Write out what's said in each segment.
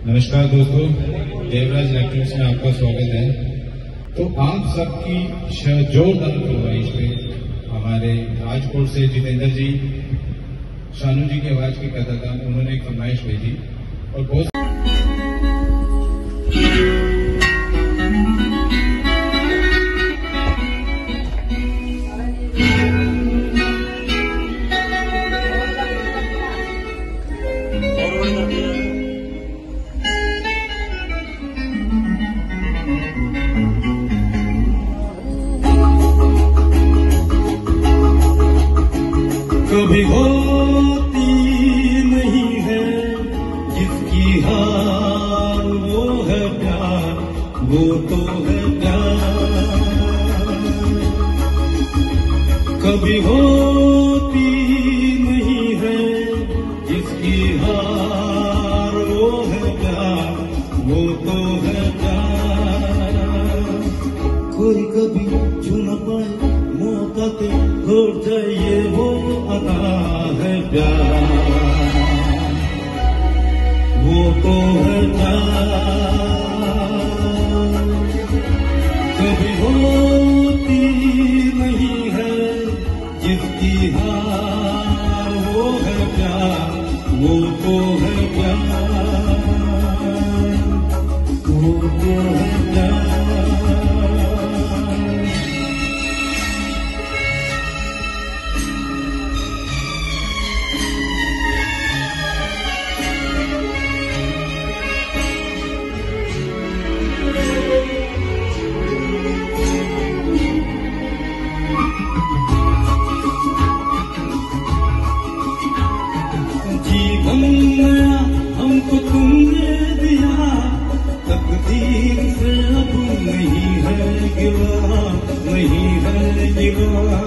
नमस्कार दोस्तों, देवराज इलेक्ट्रॉनिक्स में आपका स्वागत है। तो आप सबकी जोरदार फरमाइश पे हमारे राजकोट से जितेंद्र जी, शानू जी की आवाज की कथा, उन्होंने एक फरमाइश भेजी और बहुत कभी होती नहीं है जिसकी हार, वो है प्यार, वो तो है प्यार। कभी होती नहीं है जिसकी हार, वो है प्यार, वो तो है प्यार। कोई कभी छू न पाए मौका के घोट जाइए, वो अदा है प्यार, वो तो है प्यार। कभी होती नहीं है जिसकी हार, वो है प्यार, वो तो है प्यार, वो तो है प्यार। जीवन नया हमको तुमने दिया, तकदीर से अब नहीं है गिला, नहीं है गिला।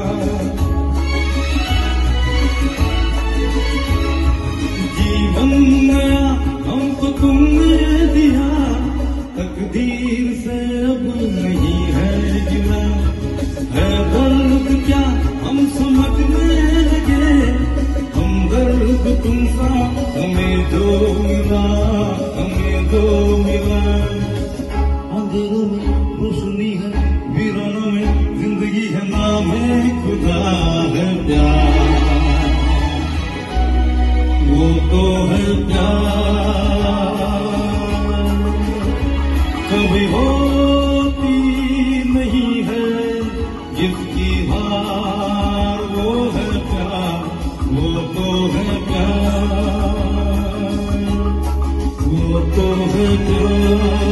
जीवन नया हमको तुमने दिया, तकदीर से अब नहीं है गिला। है दर्द क्या हम समझने लगे, हमदर्द तुमसा हमें जो मिला, हमें जो मिला। अंधेरों में रोशनी है, वीरानों में जिंदगी है, नाम है खुदा है प्यार, वो तो है प्यार। कभी होती नहीं है जिसकी हार, वो है प्यार, वो तो है प्यार, वो तो है प्यार।